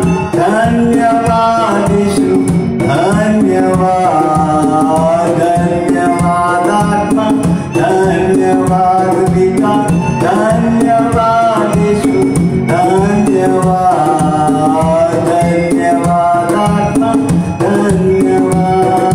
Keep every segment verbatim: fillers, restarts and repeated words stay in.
धन्यवाद यीशु धन्यवाद, धन्यवाद आत्मा धन्यवाद पिता धन्यवाद यीशु धन्यवाद, धन्यवाद आत्मा धन्यवाद।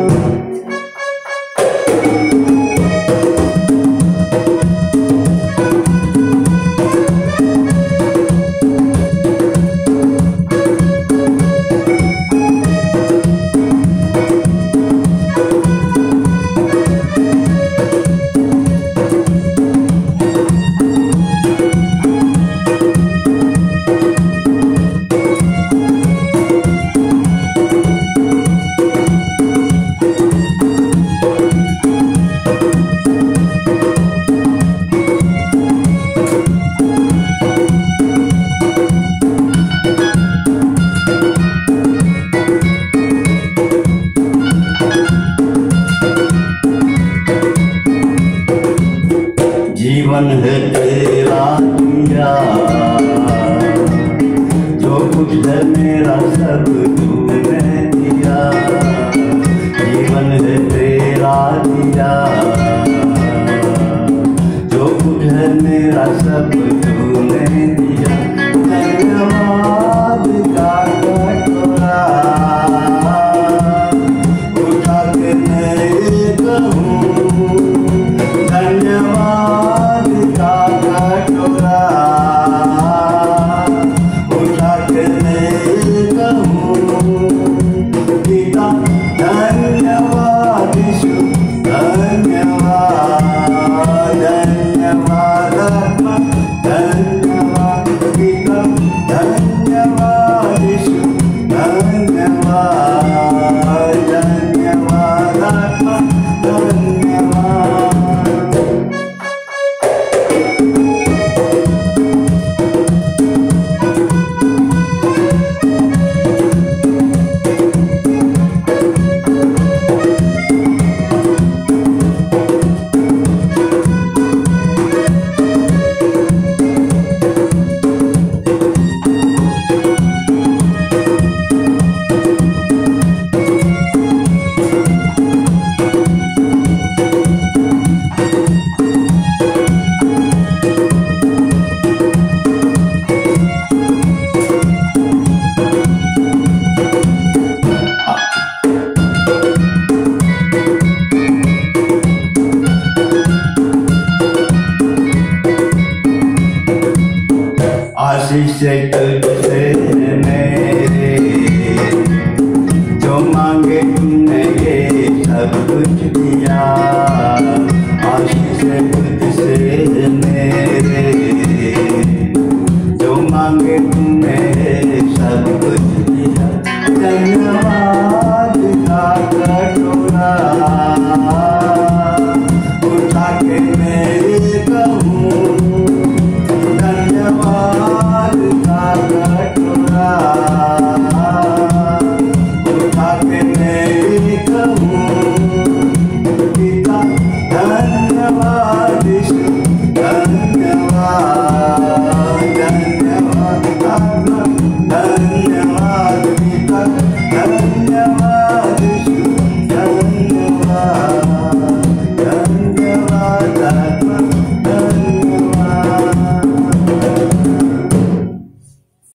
जीवन है तेरा दिया, जो कुछ है मेरा सब तूने दिया। जीवन है तेरा दिया, जो कुछ है मेरा सब तूने दिया। धन्यवाद का कटोरा उठा के मैं कहूँ, धन्यवाद का कटोरा उठा के मैं कहूँ, पिता धन्यवाद यीशु धन्यवाद, धन्यवाद आत्मा धन्यवाद पिता धन्यवाद यीशु धन्यवाद, धन्यवाद आत्मा धन्यवाद। आशीष तुझसे मेरे, जो मांगे तुमने ये सब कुछ दिया। आशीष तुझसे मेरे, जो मांगे तुमने ये सब कुछ दिया। धन्यवाद का कटोरा उठा के मैं कहूँ, धन्यवाद का कटोरा उठा के मैं कहूँ, पिता धन्यवाद यीशु धन्यवाद, धन्यवाद आत्मा धन्यवाद।